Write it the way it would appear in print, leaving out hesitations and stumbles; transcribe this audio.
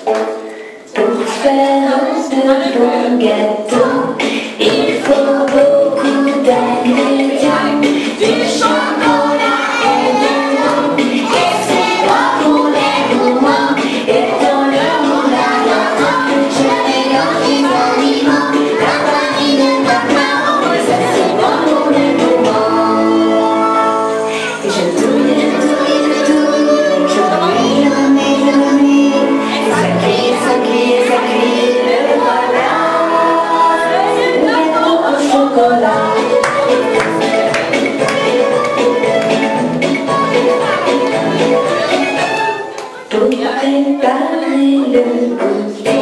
Pour faire de bons gâteaux, il faut beaucoup d'ingrédients. Du chocolat et de l'eau, et c'est bon pour les gourmands. Et dans le monde à l'autre, je mélange les aliments. La vanille, la marron, ça c'est bon pour les gourmands. Et je tourne, je remue, et ça crie, le voilà, le gâteau au chocolat. Pour préparer le goûter,